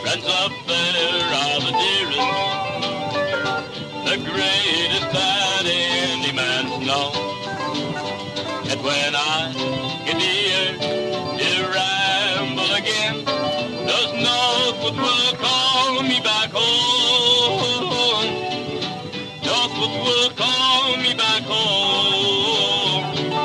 Friends up there are the dearest, the greatest that any man's known. And when I get here to ramble again, those Northwood will call me back home. Northwood will call me back home.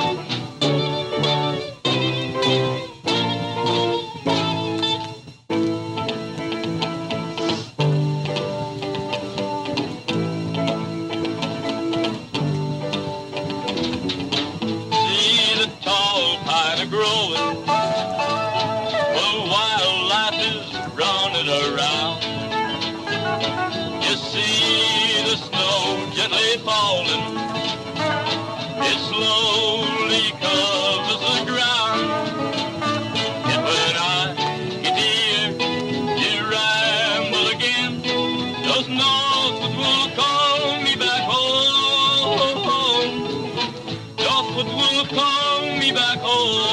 Growing, well, wildlife is running around. You see the snow gently falling, it slowly covers the ground. And when I get here to ramble again, those Northwood will call me back home. Northwood will call me back home.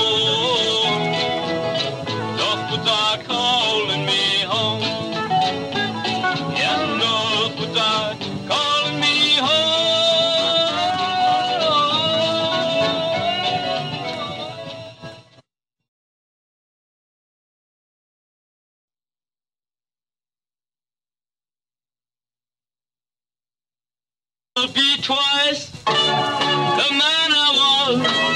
Northwoods are calling me home. Yes, Northwoods are calling me home. Be twice the man I was.